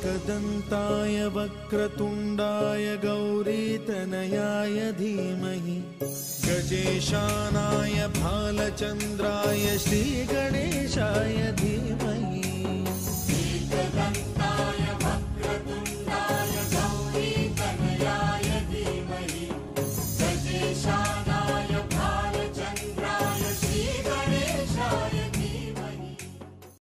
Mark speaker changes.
Speaker 1: एकदन्ताय वक्रतुण्डाय गौरीतनयाय धीमहि गजेशानाय भालचन्द्राय श्रीगणेशाय धीमहि।